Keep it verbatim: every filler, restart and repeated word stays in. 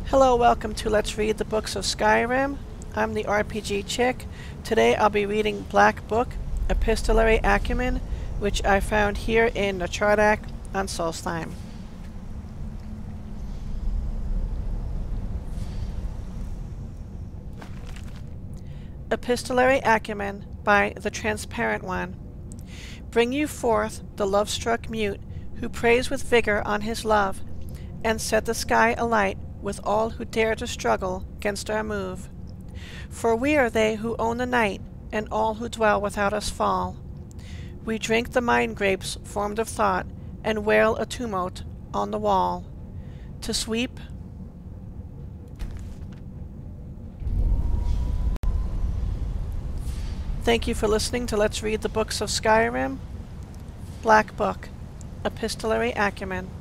Hello, welcome to Let's Read the Books of Skyrim. I'm the R P G Chick. Today I'll be reading Black Book, Epistolary Acumen, which I found here in the Chardak on Solstheim. Epistolary Acumen by the Transparent One. Bring you forth the love-struck mute, who prays with vigor on his love, and set the sky alight with all who dare to struggle against our move. For we are they who own the night, and all who dwell without us fall. We drink the mind grapes formed of thought, and wail a tumult on the wall. To sweep Thank you for listening to Let's Read the Books of Skyrim. Black Book, Epistolary Acumen.